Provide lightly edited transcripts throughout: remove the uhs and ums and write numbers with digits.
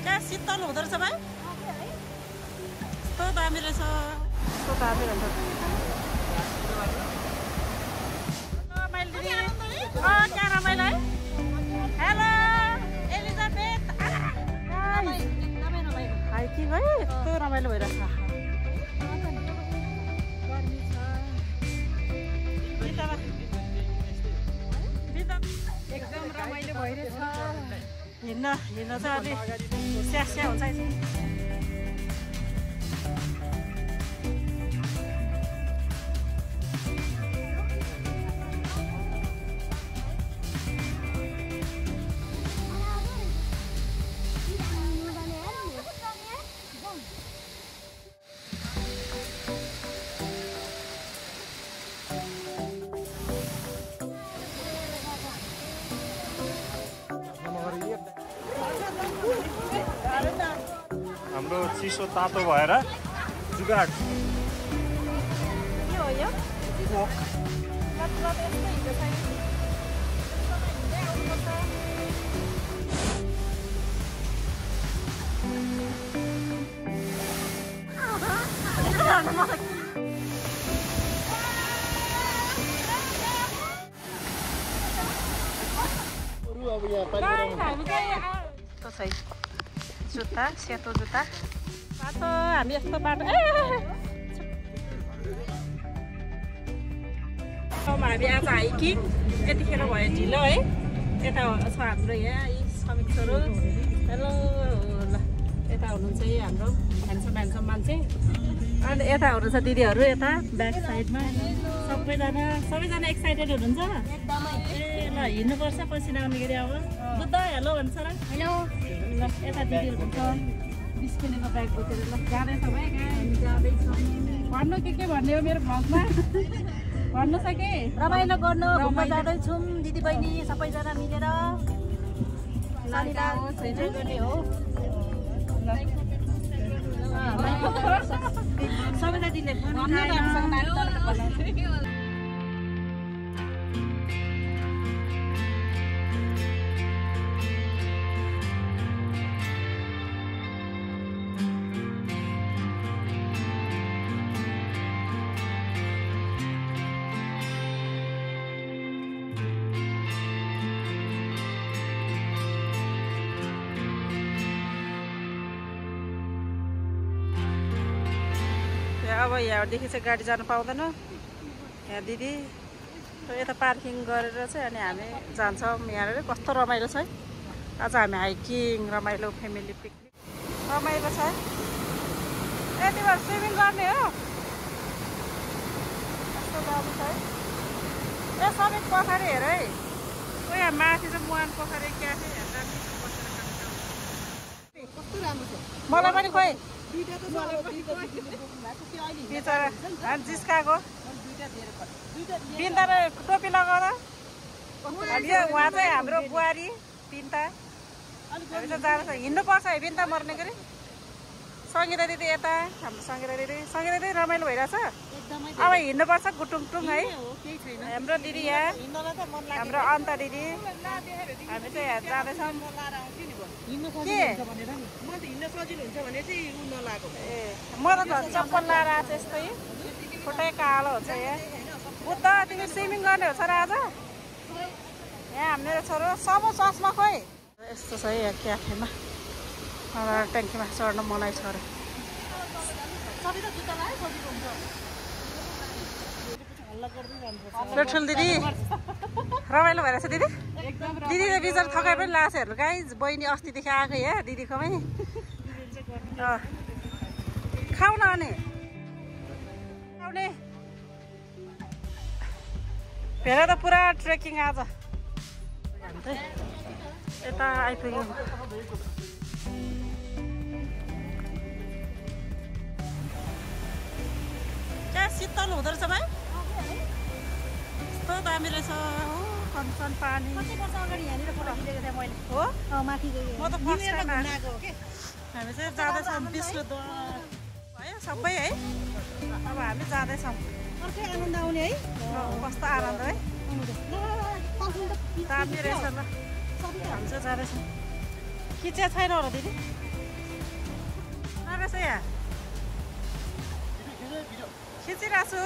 क्या शीतल हुँदो रहेछ भाइ कस्तो दामी रहेछ कस्तो दामी रहेछ रमाइलो दिदी क्या रमाइलो है हेलो एलिजाबेथ हाइकिङ है यस्तो रमाइलो भइरहेछ एकदम रमाइलो भइरहेछ हिँड्न चाहिँ अलि स्यास्या हुन्छ हाम्रो चिसो तातो भएर जुगाड के हो यो जुत्ता सेतो जुत्ता बाटो हामी यस्तो बाटो हामी आज हाइकिङ यतिखेर भयो ढिलो है यता छ हाम्रो यहाँ यी समीक्षहरू हेलो ल यता हुनुहुन्छ यही हाम्रो ह्यान्डसम मान्छे अनि यता हुनुहुन्छ दिदीहरू यता ब्याक साइडमा सबैजना एक्साइटेड हुनुहुन्छ ए ल हिँड्नुपर्छ पछि आउनेखेरि अब बुद्ध हेलो भन्छ र हेलो ल यता दिदी हुनुहुन्छ बिस्किनेको ब्याग बोकेर ल जाँदैछ भाइ हामी जाँदैछौँ भन्नु के भन्ने हो मेरो भ्लगमा भन्नु छ के रमाइलो गर्नु घुम्न जाँदैछौँ दिदीबहिनी सबैजना मिलेर गर्ने हो सबैजना दिदीले अब यहाँदेखि चाहिँ गाडी जानु पाउँदैन यहाँ दिदी यता पार्किङ गरेर चाहिँ अनि हामी जान्छौँ यहाँनिर कस्तो रमाइलो छ है आज हामी हाइकिङ रमाइलो फ्यामिली पिकनिक रमाइलो छ है ए तिमीहरू स्विमिङ गर्ने हो कस्तो दामी छ है ए सबै पोखरी हेर है ओ यहाँ माथि चाहिँ मुहान पोखरी क्याफे हेर्दा कस्तो राम्रो छ मलाई पनि खोइ जिस्काको पिन्ता र टोपी लगाउँदा उहाँ चाहिँ हाम्रो बुहारी पिन्ता हामी चाहिँ जाँदैछ हिँड्नुपर्छ है पिन्ता मर्ने गरी सङ्गीता दिदी यता हाम्रो सङ्गीता दिदी रमाइलो भइरहेछ अब हिँड्नुपर्छ गुटुङटुङ है हाम्रो दिदी यहाँ हाम्रो अन्त दिदी हामी चाहिँ यहाँ जाँदैछौँ के म त चप्पल लाएर आएको छु यस्तै खुट्टै कालो हुन्छ यहाँ बुद्ध तिमी स्विमिङ गर्ने हो छोरा आज यहाँ हाम्रो छोरो सब चस्मा खोइ यस्तो छ यहाँ क्याफेमा ट्याङ्कीमा चढ्न मनाइ छ अरे पेट्रोल दिदी रमाइलो भइरहेछ दिदी दिदीले बिचरा थकाइ पनि लाग्छ हेर्नु गाई बहिनी अस्तिदेखि आएको यहाँ दिदीकोमै खाऊ न अनि आउने भेर त पुरा ट्रेकिङ आज यता आइपुग्यौँ क्या शीतल हुँदो रहेछ भाइ कस्तो दामी रहेछ हो कन्सन पानी कति वर्ष अगाडि यहाँनिर फोटो खिचेको थिएँ मैले हो माथि म त फर्स्ट टाइम आएको हामी चाहिँ जाँदैछौँ विश्वद्वार भयो सबै है अब हामी जाँदैछौँ अर्कै आनन्द आउने है कस्तो आनन्द है दामी रहेछ ल हामी चाहिँ जाँदैछौँ खिचे छैन होला दिदी नरहेछ यहाँ खिचिरहेको छु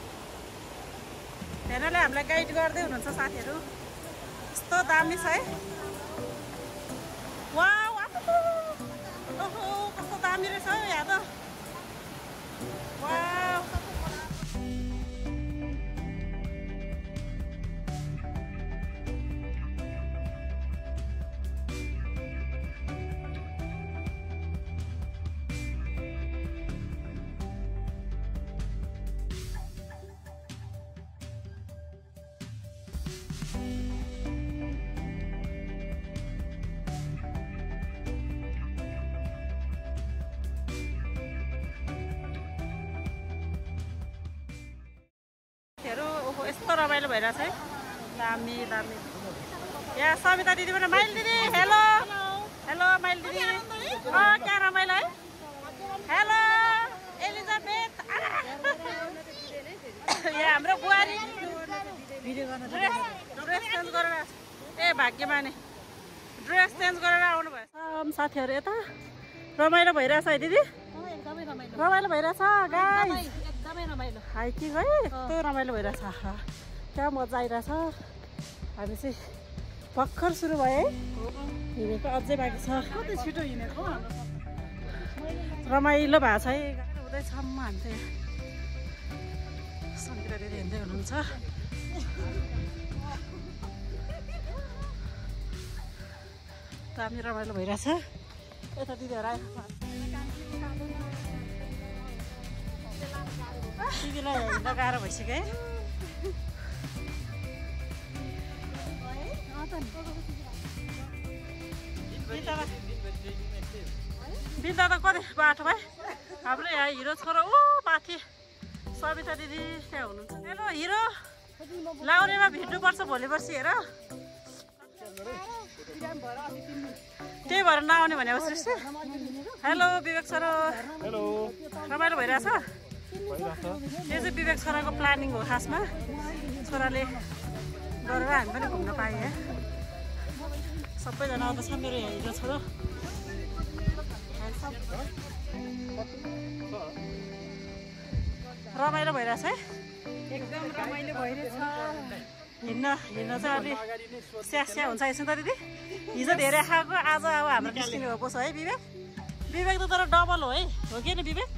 हेर्नले हामीलाई गाइड गर्दै हुनुहुन्छ साथीहरू यस्तो दामी छ है वाउ ओहो कस्तो दामी रहेछ हौ यहाँ त वाउ ओहो यस्तो रमाइलो भइरहेछ है दामी दामी यहाँ सविता दिदी पनि माइल दिदी हेलो हेलो माइल दिदी क्या रमाइलो है हेलो एलिजाबेथ यहाँ हाम्रो बुहारी ड्रेस चेन्ज गरेर ए भाग्यमानी ड्रेस चेन्ज गरेर आउनुभयो साथीहरू यता रमाइलो भइरहेछ है दिदी रमाइलो भइरहेछ गाइस हाइकिङ है यस्तो रमाइलो भइरहेछ क्या मजा आइरहेछ हामी चाहिँ भर्खर सुरु भयो है हिँडेको अझै बाँकी छ कति छिटो हिँडेको रमाइलो भएको छ है हुँदैछम्म हामी चाहिँ सङ्गीता दिदी हिँड्दै हुनुहुन्छ दामी रमाइलो भइरहेछ यता दिदीहरू आयो दिदीलाई हिँड्न गाह्रो भइसक्यो है बिन्दा त कति बाटो भाइ हाम्रो यहाँ हिरो छोरो ऊ माथि सविता दिदी त्यहाँ हुनुहुन्छ हेलो हिरो लाउरेमा भेट्नुपर्छ भोलि पर्सि हेर त्यही भएर नआउने भनेको Srishti hello Vivek sir hello रमाइलो भइरहेछ यो चाहिँ विवेक छोराको प्लानिङ हो खासमा छोराले गरेर हामी पनि घुम्न पाएँ है सबैजना आउँदैछ मेरो यहाँ हिरो छोरो रमाइलो भइरहेछ है एकदम रमाइलो भइरहेछ हिँड्न चाहिँ अलिक स्यास्या हुन्छ यसो त दिदी हिजो धेरै खाएको आज अब हाम्रो निस्किनु भएको छ है विवेक विवेक त तर डबल हो है हो कि नि विवेक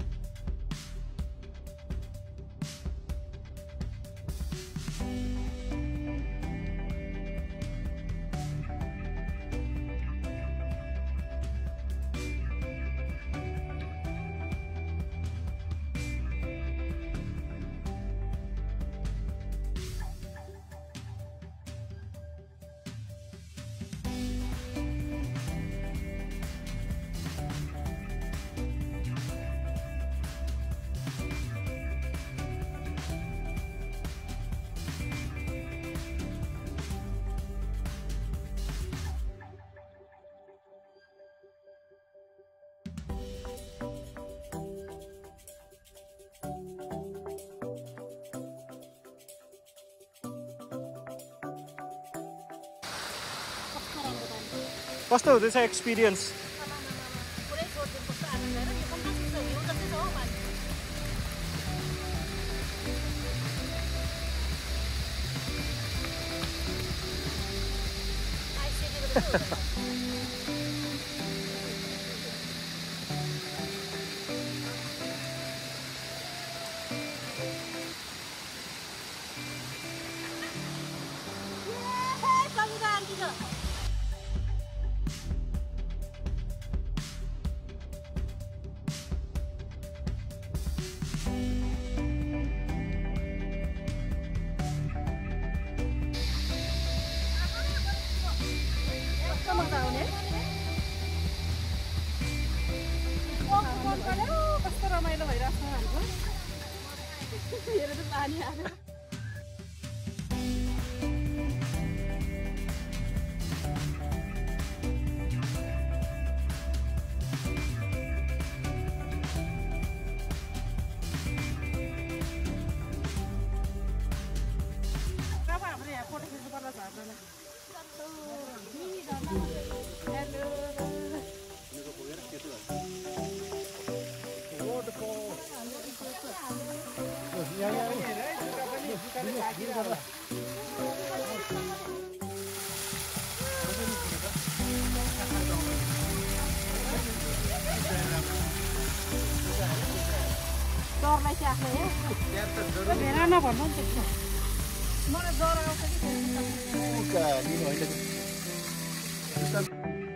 कस्तो हुँदैछ एक्सपिरियन्स कस्तो रमाइलो भइरहेछ हाम्रो हेर त पानी आयो हाम्रो यहाँ फोटो खिच्नु पर्ला छ हेलो डरलाई चाहिँ आफूले भेडा नभन्नु नि त्यस्तो मलाई डर आउँछ कि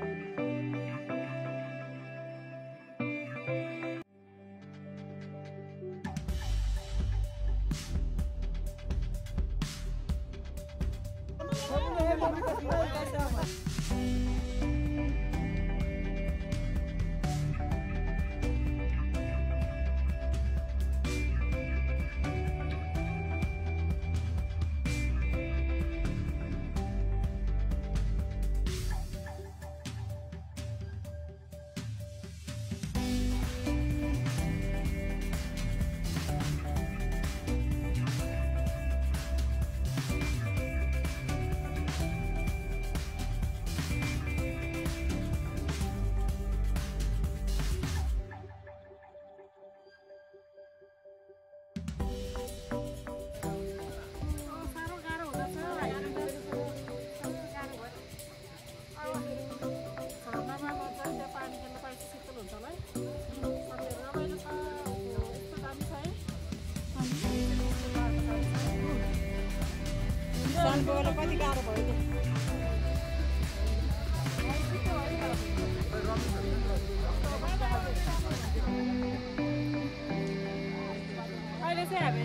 कति गाह्रो भयो अहिले चाहिँ हामी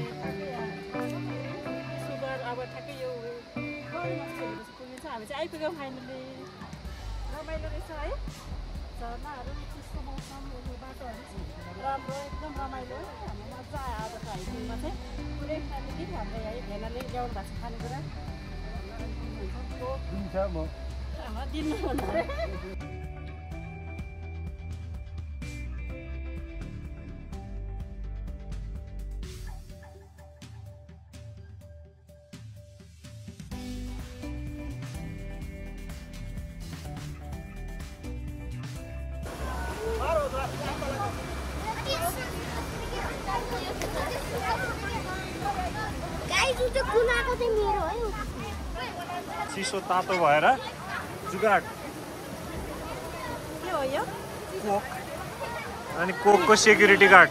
सुगर अब ठ्याक्कै यो पुग्ने छ हामी चाहिँ आइपुग्यौँ फाइनली रमाइलो रहेछ है झर्नाहरू चिसो मौसम बाटोहरू राम्रो एकदम रमाइलो हामी मजा आयो आज त हाइकिङमा चाहिँ पुरै फ्यामिली हाम्रो है भेनाले ल्याउनु भएको छ खानेकुरा दिनु चिसो तातो भएर जुगाड के हो यो कोक अनि कोकको सेक्युरिटी गार्ड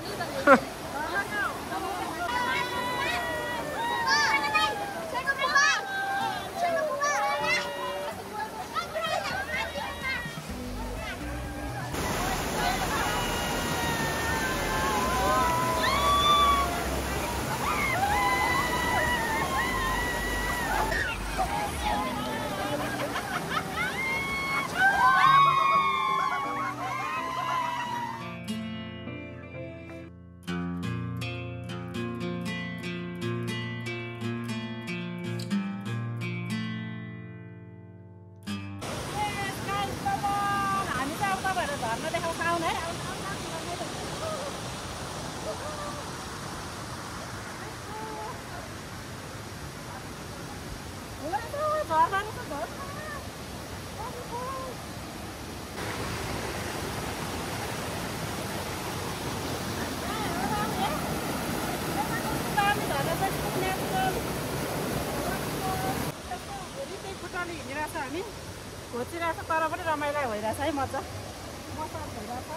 हामी घोचिरहेको छ तर पनि रमाइलो भइरहेछ है मजा भइरहेछ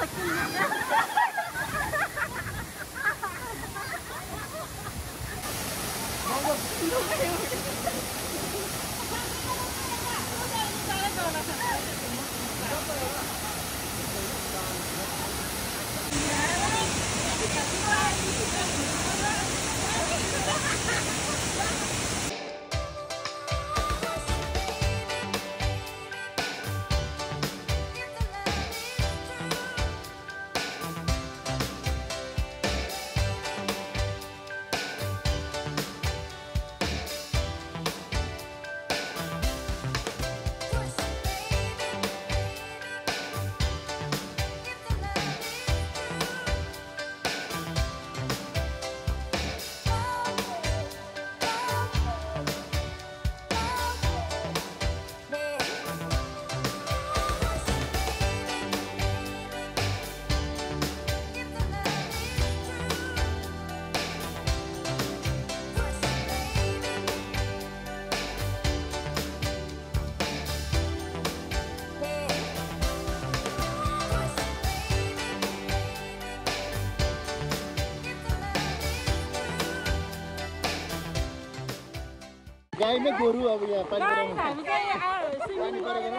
गाई नै गोरु अब यहाँ पानी हामी चाहिँ स्विमिङ गरेर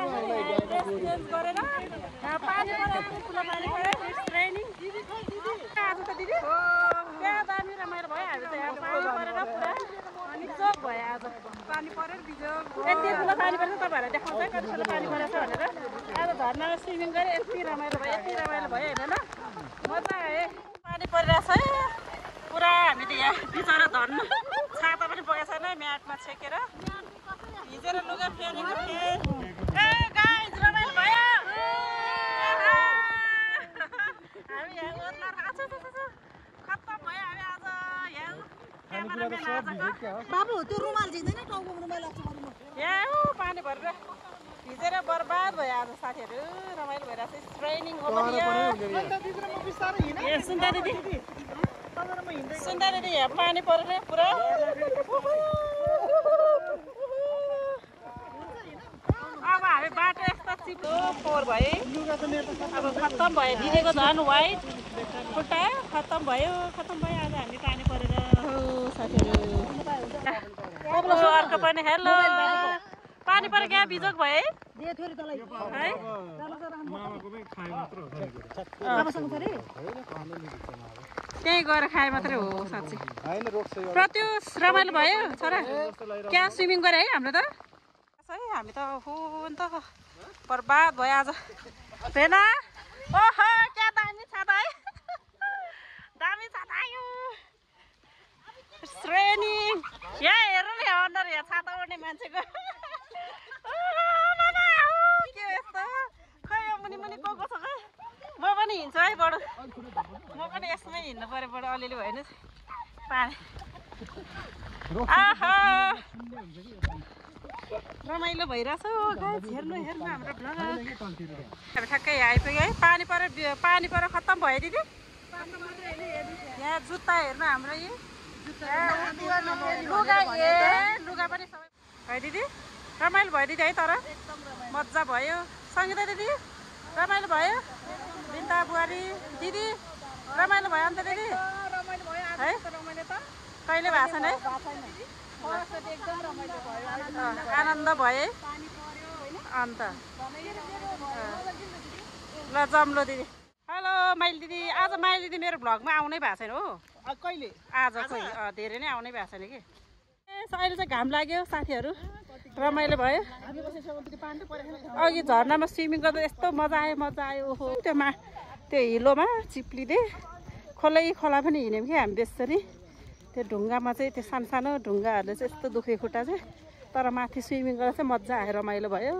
पानी ट्रेनिङ आज त दिदी क्या दामी रमाइलो भयो हामी त यहाँ पानी परेर पुरा अनि जोक भयो आज पानी परेर बिजोक यति ठुलो पानी परेर तपाईँहरूलाई देखाउँछ कति ठुलो पानी परेछ भनेर आज झर्नामा स्विमिङ गरेँ यति रमाइलो भयो होइन न मजा आयो पानी परिरहेछ है पुरा हामी त यहाँ बिचरा धर्न छाता पनि बोकेको छैन म्याटमा छेकेर भिजेर लुगा फेरेको थिएँ ए गाइस रमाइलो भयो हामी यहाँ ओर्ला खत्तम भयो हामी आज यहाँ क्यामेराम्यान आजको बाबु त्यो रुमाल जिँदैन टाउको रुमाल लाग्छ यहाँ पानी भरेर भिजेर बर्बाद भयो आज साथीहरू रमाइलो भइरहेको छ ट्रेनिङ हो पनि सुन्दा दिदी यहाँ पानी परेर पुरा अब हामी बाटो यस्तो चिप्लो फोहोर भयो अब खत्तम भयो दिदीको झन् वाइट खुट्टा खत्तम भयो आज हामी पानी परेर साथीहरू अर्को पनि हेलो पानी परेर क्या बिजोक भयो है त्यही गएर खाए मात्रै हो साँच्ची प्रत्युष रमाइलो भयो छोरा क्या स्विमिङ गरे है हाम्रो त है हामी त हो नि त बर्बाद भयो आज भेना ओहो क्या दामी छाता है दामी छाता यो ट्रेनिङ यहाँ हेर्नु नि अनुहार यहाँ छाता ओड्ने मान्छेको के यस्तो खै मुनि को छ खै म पनि हिँड्छु है बडो म पनि यसमै हिँड्नु पऱ्यो बडो अलिअलि भयो नि पानी आहा रमाइलो भइरहेछ हेर्नु हाम्रो ब्लग अब ठ्याक्कै आइपुग्यो है पानी परेर खत्तम भयो दिदी यहाँ जुत्ता हेर्नु हाम्रो यो लुगा पनि सबै है दिदी रमाइलो भयो दिदी है तर मजा भयो सङ्गीता दिदी रमाइलो भयो बिन्ता बुहारी दिदी रमाइलो भयो अन्त दिदी है कहिले भएको छैन है आनन्द भयो अन्त ल जम्लो दिदी हेलो माइली दिदी आज माइली दिदी मेरो भ्लगमा आउनै भएको छैन हो कहिले आज चाहिँ धेरै नै आउनै भएको छैन कि अहिले चाहिँ घाम लाग्यो साथीहरू रमाइलो भयो अघि झर्नामा स्विमिङ गर्दा यस्तो मजा आयो ओहो त्यो हिलोमा चिप्लिँदै खोला पनि हिँड्यौँ कि हामी त्यसरी त्यो ढुङ्गामा चाहिँ त्यो सानो ढुङ्गाहरूले चाहिँ यस्तो दुखे खुट्टा चाहिँ तर माथि स्विमिङ गर्दा चाहिँ मजा आयो रमाइलो भयो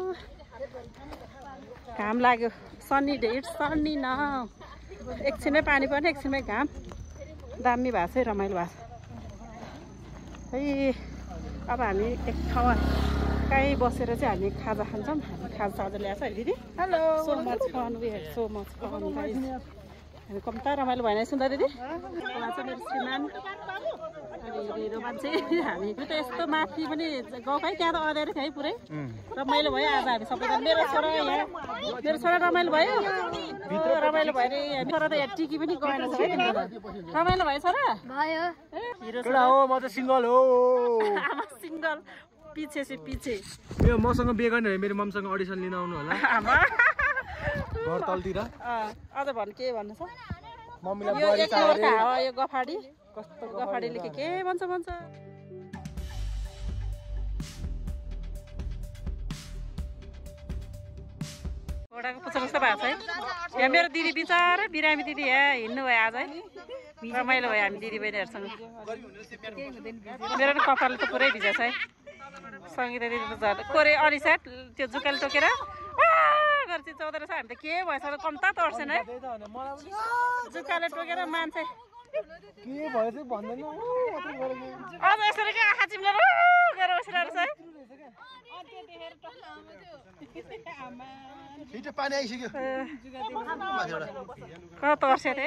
घाम लाग्यो सन्नी डे इट्स सन्नी न एकछिनमै पानी पर्ने एकछिनमै घाम दामी भएको छ रमाइलो भएको छ है अब हामी एक ठाउँमा कहीँ बसेर चाहिँ हामी खाजा खान्छौँ हामी खाजा ल्याएको छ है दिदी hello so much fun we had so much fun guys हामी कम्ता रमाइलो भएन सुन्दा दिदी उहाँ चाहिँ मेरो श्रीमान हिरो मान्छे हामी त यस्तो माथि पनि गाउँकै त्यहाँ त अँध्यारो थियो है पुरै रमाइलो भयो आज हामी सबैजना मेरो छोरा रमाइलो भयो रमाइलो भयो अरे हामी छोरा त यहाँ टिकी पनि गएन रमाइलो भयो छोरा भयो हिरो छोरा हो म त सिङ्गल हो आमा सिङ्गल पछि यो मसँग बिहे गर्ने हो मेरो ममसँग अडिसन लिन आउनु होला आमा घर तलतिर अझ भन्नु के भन्नु छ मम्मीलाई यो बुहारी एक गोर्खा हो यो गफाडी कस्तो गफाडीले के भन्छ घोडाको पुच्छर जस्तो भएको छ है यहाँ मेरो दिदी बिचारा बिरामी दिदी यहाँ हिँड्नु भयो आज है रमाइलो भयो हामी दिदी बहिनीहरूसँग मेरो नि कपाल त पुरै भिजेछ है सङ्गीता दिदी त झन् कोरे अनिसा त्यो जुकाले टोकेर गर्छ चौधो रहेछ हामी त के भएछ कम्ता तर्सेन है जुकाले टोकेर मान्छे के भयो चाहिँ भन्दैन अझ यसरी क्या आँखा चिम्लेर गरेर बसिरहेको रहेछ है छिटो पानी आइसक्यो कता तर्से थिएँ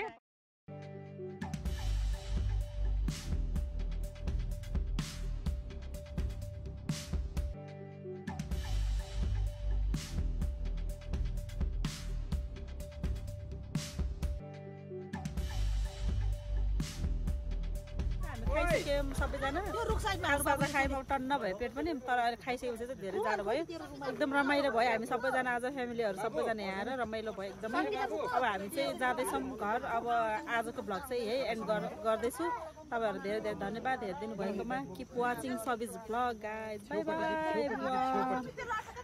खाइसक्यौँ सबैजना खाजा खायौँ टन्न भयो पेट पनि तर अहिले खाइसकेपछि चाहिँ धेरै जाडो भयो एकदम रमाइलो भयो हामी सबैजना आज फ्यामिलीहरू सबैजना यहाँ आएर रमाइलो भयो एकदमै अब हामी चाहिँ जाँदैछौँ घर अब आजको भ्लग चाहिँ यही एन्ड गर्दैछु तपाईँहरू धेरै धेरै धन्यवाद हेरिदिनु भएकोमा keep watching Sabij vlog guys bye by.